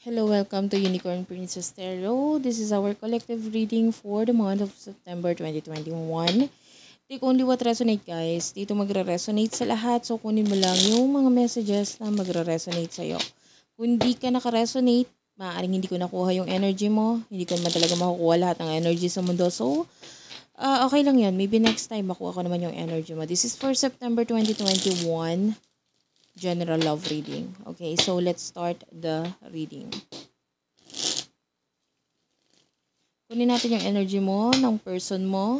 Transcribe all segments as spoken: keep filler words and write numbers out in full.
Hello, welcome to Unicorn Princess Tarot. This is our collective reading for the month of September twenty twenty-one. Take only what resonate, guys. Dito magre-resonate sa lahat, so kunin mo lang yung mga messages na magre-resonate sa'yo. Kung hindi ka naka-resonate, maaaring hindi ko nakuha yung energy mo, hindi ko naman talaga makukuha lahat ng energy sa mundo. So, uh, okay lang yan. Maybe next time makuha ko naman yung energy mo. This is for September twenty twenty-one. General love reading. Okay, so let's start the reading. Kunin natin yung energy mo, ng person mo.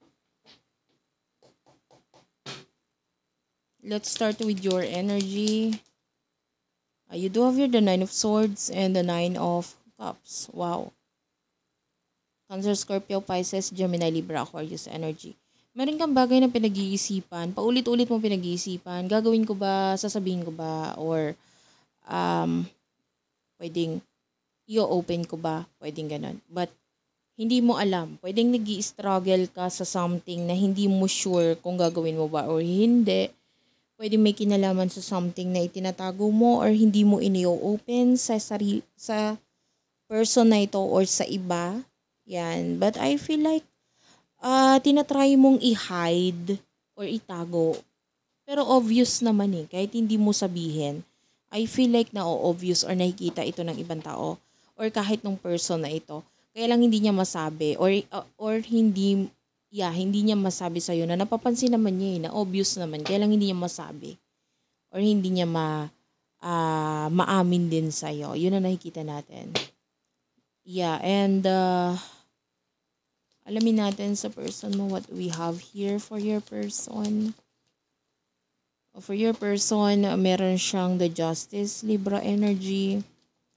Let's start with your energy. Uh, you do have here the Nine of Swords and the Nine of Cups. Wow. Cancer, Scorpio, Pisces, Gemini, Libra, Aquarius energy. Meron kang bagay na pinag-iisipan, paulit-ulit mo pinag-iisipan, gagawin ko ba, sasabihin ko ba, or um, pwedeng i-open ko ba, pwedeng ganun. But, hindi mo alam, pwedeng nag-i-struggle ka sa something na hindi mo sure kung gagawin mo ba or hindi. Pwedeng may kinalaman sa something na itinatago mo or hindi mo ini-open sa, sarili, sa person na ito or sa iba. Yan. But I feel like uh, tinatry mong i-hide or itago. Pero obvious naman eh, kahit hindi mo sabihin. I feel like na-obvious or nakikita ito ng ibang tao or kahit ng person na ito. Kaya lang hindi niya masabi or uh, or hindi yeah, hindi niya masabi sa iyo na napapansin naman niya eh, na obvious naman. Kaya lang hindi niya masabi or hindi niya ma uh, maamin din sa iyo. 'Yun ang nakikita natin. Yeah, and uh, alamin natin sa person mo what we have here for your person. For your person, meron siyang the Justice, Libra energy.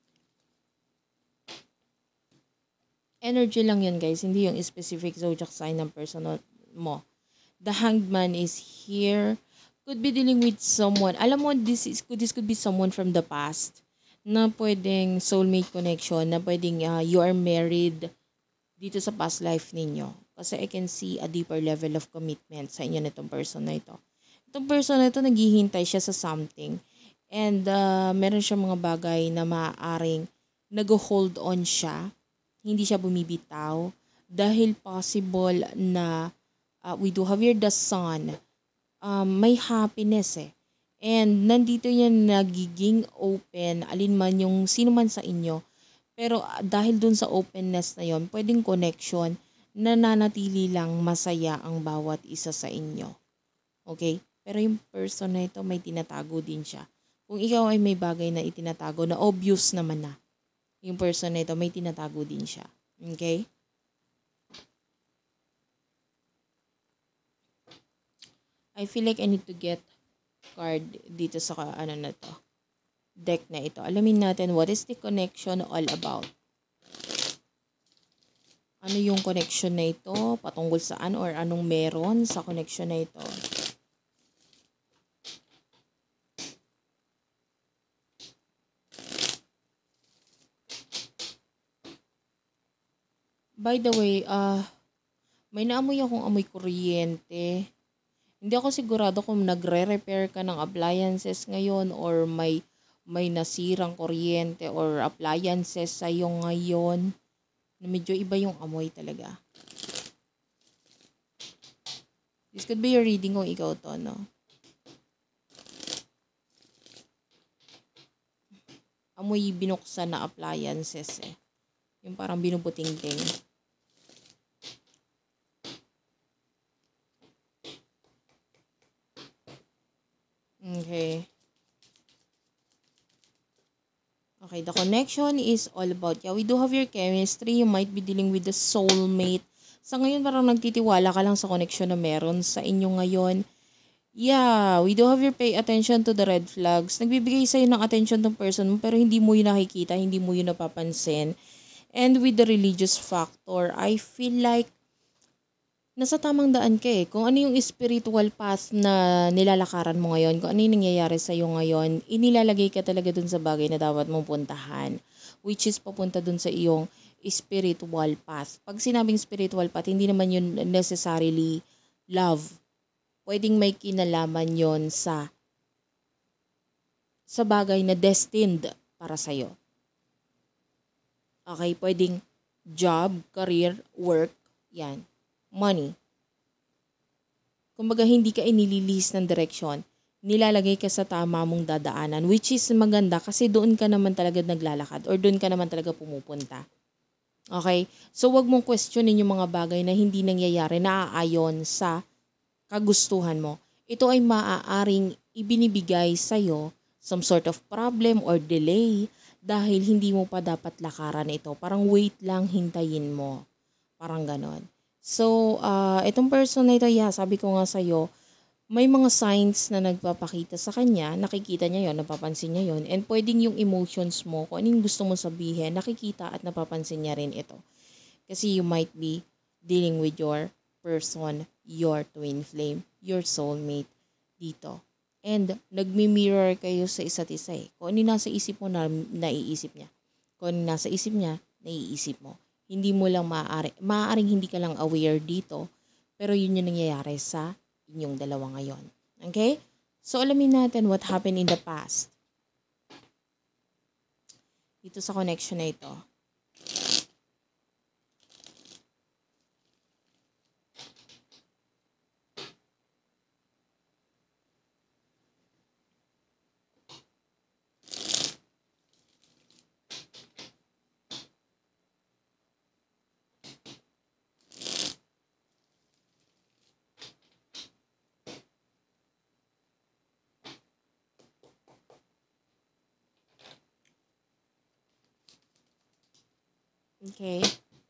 Energy lang yun, guys. Hindi yung specific zodiac sign ng person mo. The Hanged Man is here. Could be dealing with someone. Alam mo, this, is, this could be someone from the past na pwedeng soulmate connection, na pwedeng uh, you are married dito sa past life ninyo. Kasi I can see a deeper level of commitment sa inyo nitong person na ito. Itong person na ito, naghihintay siya sa something. And uh, meron siya mga bagay na maaaring nag-hold on siya. Hindi siya bumibitaw. Dahil possible na uh, we do have here the sun. Um, may happiness eh. And nandito yan nagiging open, alin man yung sino man sa inyo. Pero uh, dahil dun sa openness na yon, pwedeng connection, nananatili lang masaya ang bawat isa sa inyo. Okay? Pero yung person na ito may tinatago din siya. Kung ikaw ay may bagay na itinatago na obvious naman na, yung person na ito may tinatago din siya. Okay? I feel like I need to get card dito sa ano na to, deck na ito. Alamin natin what is the connection all about. Ano yung connection na ito? Patungkol saan or anong meron sa connection na ito? By the way, ah uh, may naamoy akong amoy kuryente. Hindi ako sigurado kung nagre-repair ka ng appliances ngayon or may may nasirang kuryente or appliances sa iyo ngayon. Na medyo iba yung amoy talaga. This could be your reading kung ikaw to, no? Amoy binuksan na appliances eh. Yung parang binubuting-ting. Okay. Okay, the connection is all about, yeah, we do have your chemistry. You might be dealing with the soulmate. Sa ngayon, parang nagtitiwala ka lang sa connection na meron sa inyo ngayon. Yeah, we do have your pay attention to the red flags. Nagbibigay sa'yo ng attention ng person mo, pero hindi mo yun nakikita, hindi mo yun napapansin. And with the religious factor, I feel like nasa tamang daan ka eh. Kung ano yung spiritual path na nilalakaran mo ngayon, kung ano yung nangyayari sa'yo ngayon, inilalagay ka talaga dun sa bagay na dapat mong puntahan. Which is papunta dun sa iyong spiritual path. Pag sinabing spiritual path, hindi naman yun necessarily love. Pwedeng may kinalaman yon sa sa bagay na destined para sa'yo. Okay, pwedeng job, career, work, yan. Money. Kumbaga, hindi ka inililihis ng direksyon. Nilalagay ka sa tama mong dadaanan, which is maganda kasi doon ka naman talaga naglalakad or doon ka naman talaga pumupunta. Okay? So, wag mong questionin yung mga bagay na hindi nangyayari na aayon sa kagustuhan mo. Ito ay maaaring ibinibigay sa'yo some sort of problem or delay dahil hindi mo pa dapat lakaran ito. Parang wait lang, hintayin mo. Parang ganon. So, uh, itong person na ito, yeah, sabi ko nga sa'yo, may mga signs na nagpapakita sa kanya, nakikita niya yon, napapansin niya yon, and pwedeng yung emotions mo, kung anong gusto mo sabihin, nakikita at napapansin niya rin ito. Kasi you might be dealing with your person, your twin flame, your soulmate dito. And nagmi-mirror kayo sa isa't isa eh. Kung ano nasa isip mo, na, naiisip niya. Kung ano nasa isip niya, naiisip mo. Hindi mo lang maaari, maaaring hindi ka lang aware dito, pero yun yung nangyayari sa inyong dalawa ngayon. Okay? So, alamin natin what happened in the past. Dito sa connection na ito. Okay.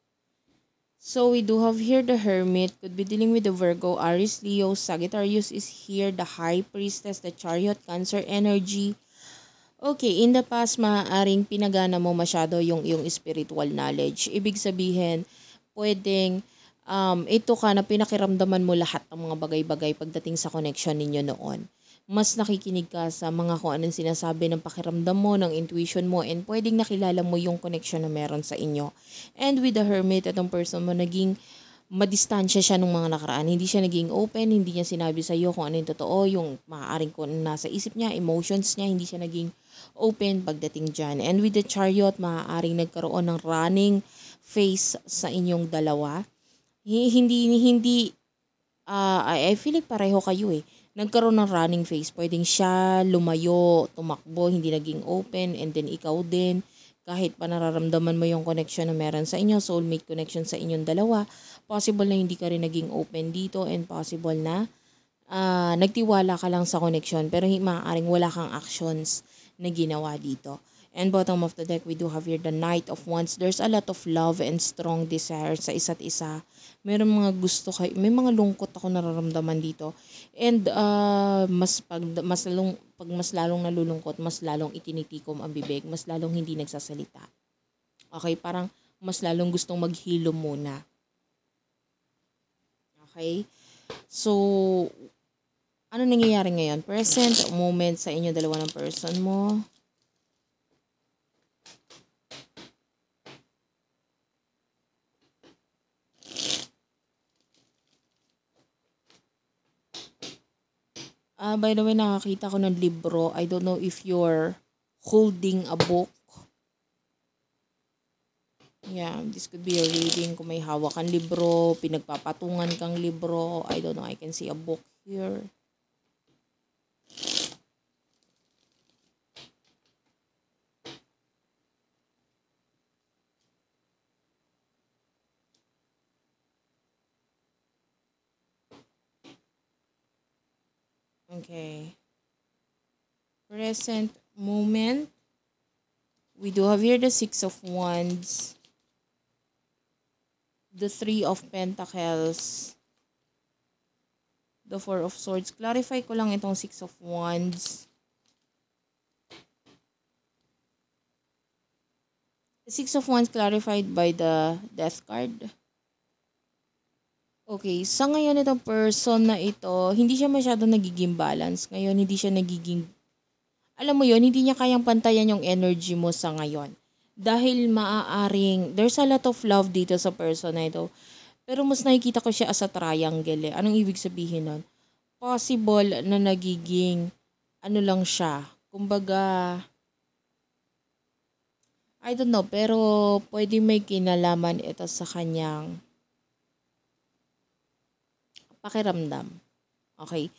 So we do have here the Hermit, could be dealing with the Virgo, Aries, Leo, Sagittarius is here, the High Priestess, the Chariot, Cancer energy. Okay, in the past, maaaring pinagana mo masyado yung yung spiritual knowledge. Ibig sabihin, pwedeng um, ito ka na pinakiramdaman mo lahat ng mga bagay-bagay pagdating sa connection ninyo noon. Mas nakikinig ka sa mga kung anong sinasabi ng pakiramdam mo, ng intuition mo, and pwedeng nakilala mo yung connection na meron sa inyo. And with the Hermit, itong person mo, naging madistansya siya nung mga nakaraan. Hindi siya naging open, hindi niya sinabi sa iyo kung ano yung totoo, yung maaaring kung nasa isip niya, emotions niya, hindi siya naging open pagdating dyan. And with the Chariot, maaaring nagkaroon ng running phase sa inyong dalawa. Hindi, hindi, uh, I, I feel like pareho kayo eh. Nagkaroon ng running phase. Pwedeng siya lumayo, tumakbo, hindi naging open, and then ikaw din. Kahit pa nararamdaman mo yung connection na meron sa inyo, soulmate connection sa inyong dalawa, possible na hindi ka rin naging open dito, and possible na uh, nagtiwala ka lang sa connection, pero maaaring wala kang actions na ginawa dito. And bottom of the deck, we do have here the Knight of Wands. There's a lot of love and strong desire sa isa't isa. Meron mga gusto kayo, may mga lungkot ako nararamdaman dito. And uh, mas pag mas lalong pag mas lalong nalulungkot, mas lalong itinitikom ang bibig, mas lalong hindi nagsasalita. Okay, parang mas lalong gustong maghilo muna. Okay? So, ano nangyayari ngayon? Present moment sa inyo dalawa ng person mo. Uh, by the way, nakakita ko ng libro. I don't know if you're holding a book. Yeah, this could be a reading kung may hawak kang libro, pinagpapatungan kang libro. I don't know, I can see a book here. Okay. Present moment. We do have here the Six of Wands. The Three of Pentacles. The Four of Swords. Clarify ko lang itong Six of Wands. The Six of Wands clarified by the Death card. Okay, sa ngayon itong person na ito, hindi siya masyado nagiging balance. Ngayon, hindi siya nagiging, alam mo yon, hindi niya kayang pantayan yung energy mo sa ngayon. Dahil maaaring, there's a lot of love dito sa person na ito. Pero mas nakikita ko siya as a triangle eh. Anong ibig sabihin nun? Possible na nagiging, ano lang siya, kumbaga, I don't know, pero pwede may kinalaman ito sa kanyang pakiramdam. Okay?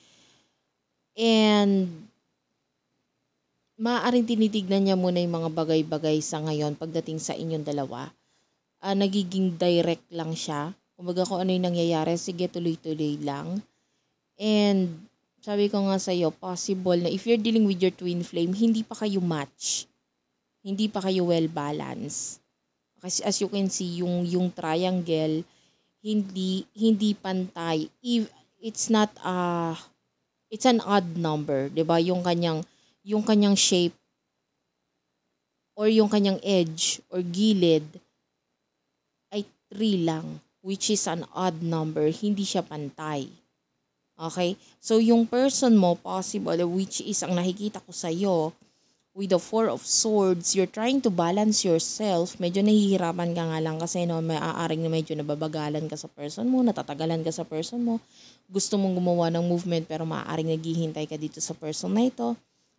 And maaaring tinitignan niya muna yung mga bagay-bagay sa ngayon pagdating sa inyong dalawa. Uh, nagiging direct lang siya. Kumbaga kung ano yung nangyayari, sige tuloy-tuloy lang. And sabi ko nga sa'yo, possible na if you're dealing with your twin flame, hindi pa kayo match. Hindi pa kayo well-balanced. Kasi as you can see, yung, yung triangle, hindi hindi pantay. It's not a, it's an odd number, 'di ba? Yung kanyang yung kanyang shape or yung kanyang edge or gilid ay three lang, which is an odd number, hindi siya pantay. Okay? So yung person mo possible, which is ang nakikita ko sa iyo with the Four of Swords, you're trying to balance yourself. Medyo nahihirapan ka nga lang kasi no, may aaring na medyo nababagalan ka sa person mo, natatagalan ka sa person mo. Gusto mong gumawa ng movement pero maaaring naghihintay ka dito sa person na ito.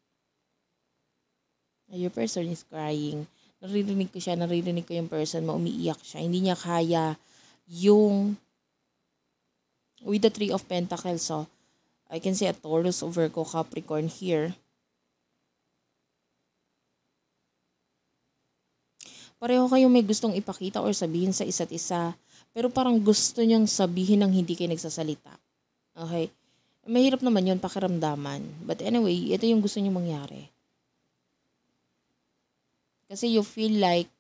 Your person is crying. Naririnig ko siya, naririnig ko yung person mo, umiiyak siya. Hindi niya kaya yung with the Three of Pentacles. So, I can see a Taurus, Virgo, Capricorn here. Pareho kayong may gustong ipakita or sabihin sa isa't isa. Pero parang gusto niyang sabihin ng hindi kayo nagsasalita. Okay? Mahirap naman yun, pakiramdaman. But anyway, ito yung gusto niyo mangyari. Kasi you feel like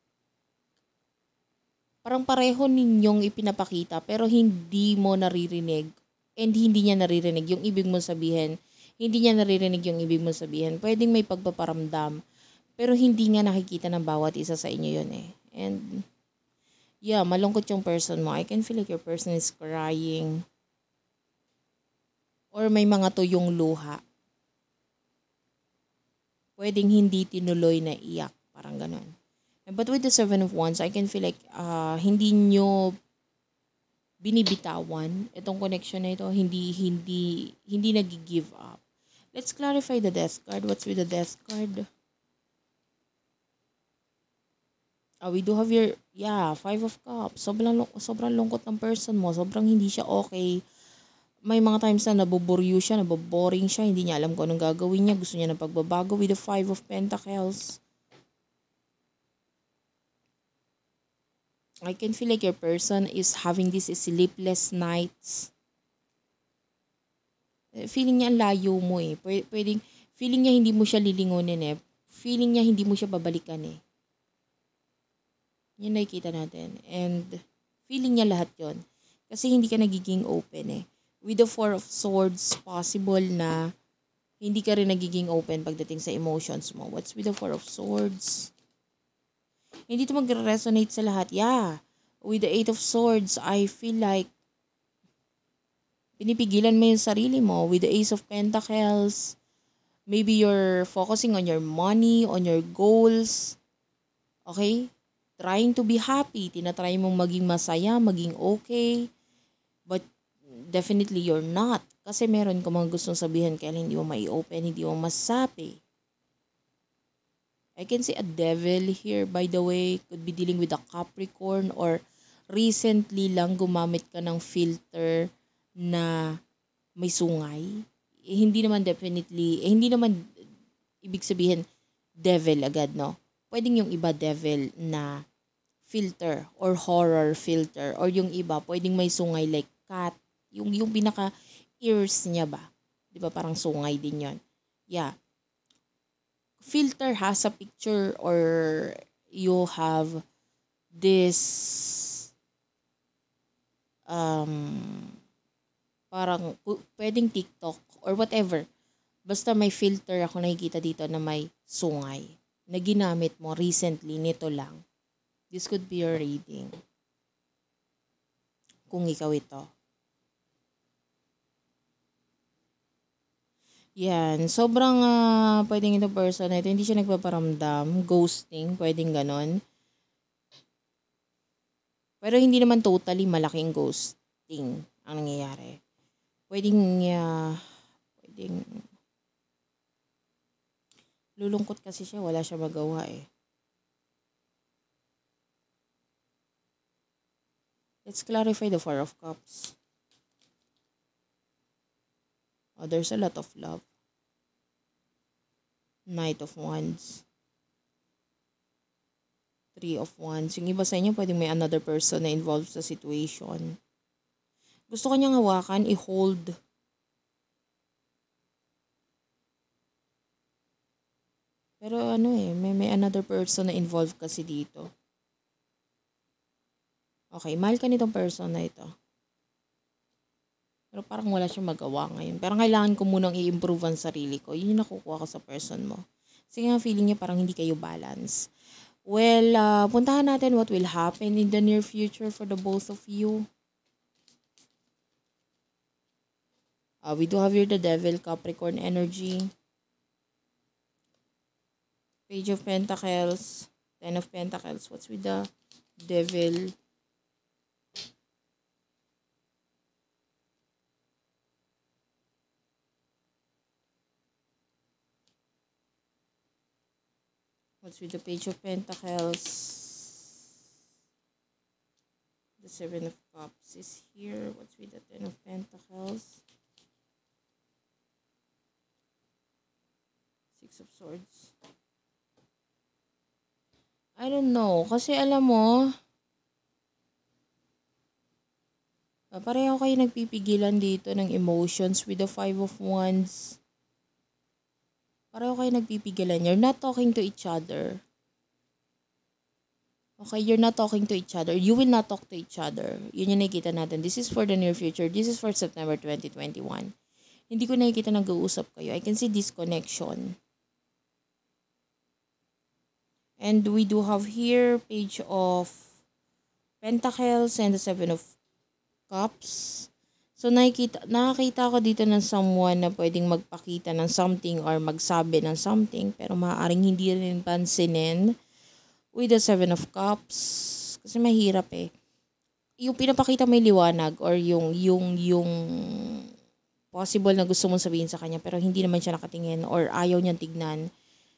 parang pareho ninyong ipinapakita pero hindi mo naririnig and hindi niya naririnig yung ibig mong sabihin. Hindi niya naririnig yung ibig mong sabihin. Pwedeng may pagpaparamdam pero hindi nga nakikita ng bawat isa sa inyo yun eh. And yeah, malungkot yung person mo. I can feel like your person is crying. Or may mga tuyong luha. Pwedeng hindi tinuloy na iyak. Parang ganun. But with the Seven of Wands, I can feel like uh, hindi nyo binibitawan itong connection na ito. Hindi, hindi, hindi nag-give up. Let's clarify the Death card. What's with the Death card? Uh, we do have your, yeah, Five of Cups. Sobrang, sobrang lungkot ng person mo. Sobrang hindi siya okay. May mga times na naboboryo siya, naboboring siya. Hindi niya alam kung anong gagawin niya. Gusto niya ng pagbabago with the Five of Pentacles. I can feel like your person is having these sleepless nights. Feeling niya ang layo mo eh. Pwedeng, feeling niya hindi mo siya lilingunin eh. Feeling niya hindi mo siya babalikan eh. Yun nakikita natin. And feeling niya lahat yon. Kasi hindi ka nagiging open eh. With the Four of Swords, possible na hindi ka rin nagiging open pagdating sa emotions mo. What's with the Four of Swords? Hindi ito mag-resonate sa lahat. Yeah. With the Eight of Swords, I feel like pinipigilan mo yung sarili mo. With the Ace of Pentacles, maybe you're focusing on your money, on your goals. Okay? Trying to be happy. Tinatry mong maging masaya, maging okay. But definitely you're not. Kasi meron ka mga gustong sabihin kaya hindi mo mai-open, hindi mo masabi. I can see a devil here, by the way. Could be dealing with a Capricorn or recently lang gumamit ka ng filter na may sungay. Eh, hindi naman definitely, eh, hindi naman ibig sabihin devil agad, no? Pwedeng yung iba devil na filter or horror filter or yung iba pwedeng may sungay like cat. Yung, yung pinaka ears niya ba? Di ba parang sungay din yon. Yeah. Filter has a picture or you have this um parang pwedeng TikTok or whatever. Basta may filter ako nakikita dito na may sungay na ginamit mo recently nito lang. This could be your reading. Kung ikaw ito. Yan. Sobrang uh, pwedeng ito person na ito. Hindi siya nagpaparamdam. Ghosting. Pwedeng ganon. Pero hindi naman totally malaking ghosting ang nangyayari. Pwedeng, uh, pwedeng, lulungkot kasi siya. Wala siya magawa eh. Let's clarify the Four of Cups. Oh, there's a lot of love. Knight of Wands. Three of Wands. Yung iba sa inyo, pwedeng may another person na involved sa situation. Gusto ko niyang hawakan, i-hold. Pero ano eh, may, may another person na involved kasi dito. Okay, mahal ka nitong person na ito. Pero parang wala siyang magawa ngayon. Pero kailangan ko munang i-improve ang sarili ko. Yun yung nakukuha ko sa person mo. Kasi nga feeling niya parang hindi kayo balance. Well, uh, puntahan natin what will happen in the near future for the both of you. Uh, we do have here the Devil, Capricorn energy. Page of Pentacles, Ten of Pentacles. What's with the Devil? What's with the Page of Pentacles? The Seven of Cups is here. What's with the Ten of Pentacles? Six of Swords. I don't know. Kasi alam mo, pareho kayo nagpipigilan dito ng emotions with the Five of Wands. Pareho kayo nagpipigilan. You're not talking to each other. Okay, you're not talking to each other. You will not talk to each other. Yun yung nakikita natin. This is for the near future. This is for September twenty twenty-one. Hindi ko nakikita nag-uusap kayo. I can see disconnection. And we do have here Page of Pentacles and the Seven of Cups. So nakikita, nakakita ko dito ng someone na pwedeng magpakita ng something or magsabi ng something pero maaaring hindi rin pansinin with the Seven of Cups. Kasi mahirap eh. Yung pinapakita may liwanag or yung, yung, yung possible na gusto mong sabihin sa kanya pero hindi naman siya nakatingin or ayaw niyang tignan.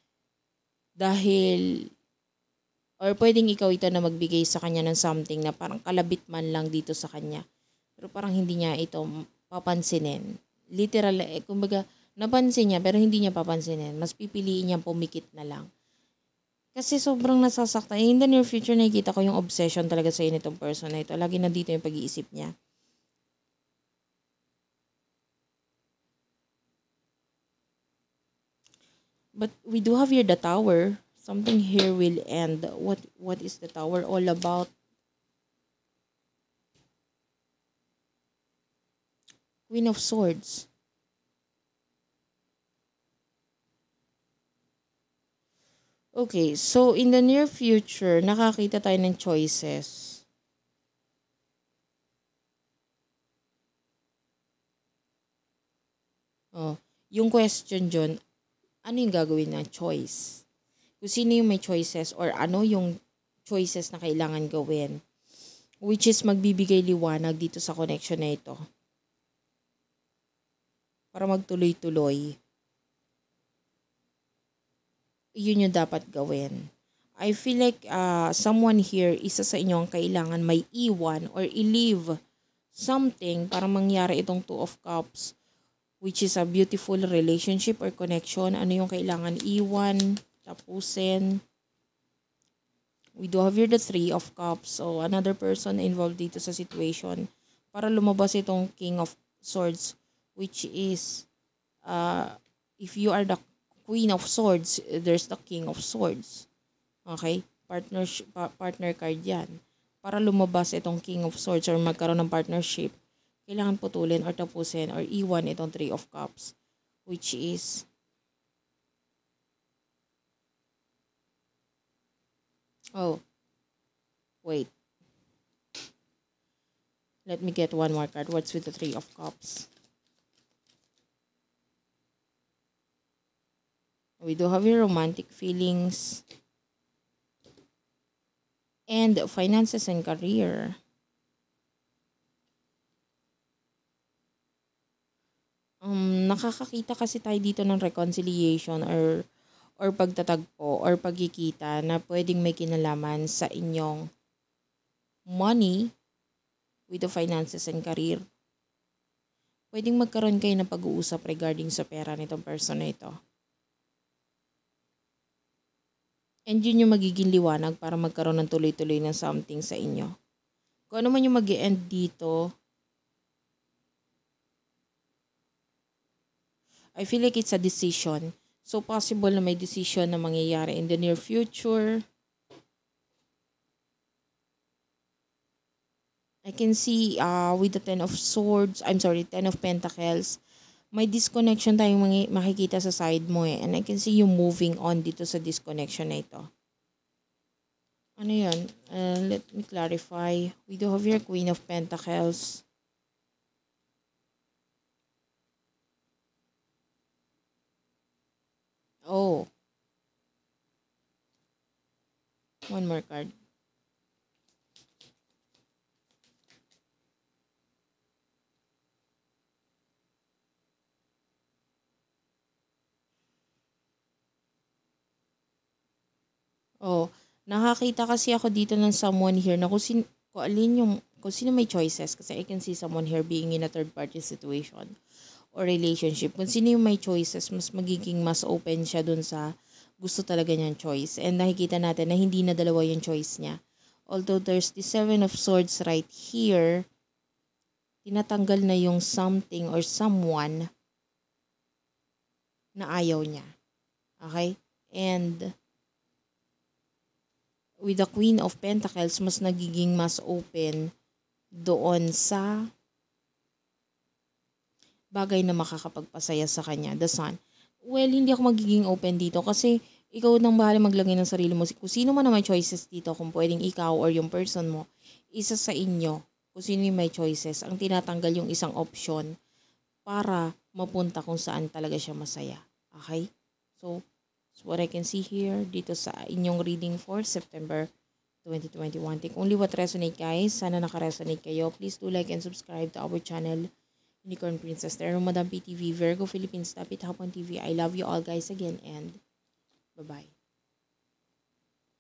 Dahil, or pwedeng ikaw ito na magbigay sa kanya ng something na parang kalabit man lang dito sa kanya. Pero parang hindi niya ito papansinin. Literal, eh, kumbaga, napansin niya pero hindi niya papansinin. Mas pipiliin niya pumikit na lang. Kasi sobrang nasasaktan. In the near future, nakikita ko yung obsession talaga sa initong person na ito. Lagi nandito yung pag-iisip niya. But we do have here the Tower. Something here will end. What what is the Tower all about? Queen of Swords. Okay, so in the near future, nakakita tayo ng choices. Oh, yung question dyan, ano yung gagawin ng choice? Kung sino yung may choices or ano yung choices na kailangan gawin. Which is magbibigay liwanag dito sa connection na ito. Para magtuloy-tuloy. Yun yung dapat gawin. I feel like uh, someone here, isa sa inyo ang kailangan may iwan or i-leave something para mangyari itong Two of Cups, which is a beautiful relationship or connection. Ano yung kailangan iwan, tapusin. We do have here the Three of Cups. So, another person involved dito sa situation para lumabas itong King of Swords, which is, uh, if you are the Queen of Swords, there's the King of Swords. Okay? Partner, partner card yan. Para lumabas itong King of Swords or magkaroon ng partnership, kailangan putulin or tapusin or iwan itong Three of Cups, which is oh wait, let me get one more card. What's with the Three of Cups? We do have your romantic feelings and finances and career. Um, nakakakita kasi tayo dito ng reconciliation or or pagtatagpo or pagkikita na pwedeng may kinalaman sa inyong money with the finances and career. Pwedeng magkaroon kayo ng pag-uusap regarding sa pera nitong person na ito. And yun yung magiging liwanag para magkaroon ng tuloy-tuloy ng something sa inyo. Kung ano man yung mag-e-end dito, I feel like it's a decision. So, possible na may decision na mangyayari in the near future. I can see uh, with the Ten of Swords, I'm sorry, Ten of Pentacles, may disconnection tayong makikita sa side mo eh. And I can see you moving on dito sa disconnection na ito. Ano yun? Uh, let me clarify. We do have your Queen of Pentacles. Oh. One more card. Oh, nakakita kasi ako dito ng someone here na kung, sin kung alin yung, kung sino may choices. Kasi I can see someone here being in a third party situation or relationship. Kung sino yung may choices, mas magiging mas open siya dun sa gusto talaga niyang choice. And nakikita natin na hindi na dalawa yung choice niya. Although there's the Seven of Swords right here, tinatanggal na yung something or someone na ayaw niya. Okay? And with the Queen of Pentacles, mas nagiging mas open doon sa bagay na makakapagpasaya sa kanya, the Sun. Well, hindi ako magiging open dito kasi ikaw nang bahala maglagay ng sarili mo. Kung sino man na may choices dito, kung pwedeng ikaw or yung person mo, isa sa inyo, kung sino yung may choices, ang tinatanggal yung isang option para mapunta kung saan talaga siya masaya. Okay? So, so what I can see here dito sa inyong reading for September twenty twenty-one. Take only what resonate, guys. Sana naka-resonate kayo. Please do like and subscribe to our channel, Unicorn Princess Tarot, Madam P T V, Virgo Philippines, Tapit Hapon T V. I love you all, guys, again, and bye-bye.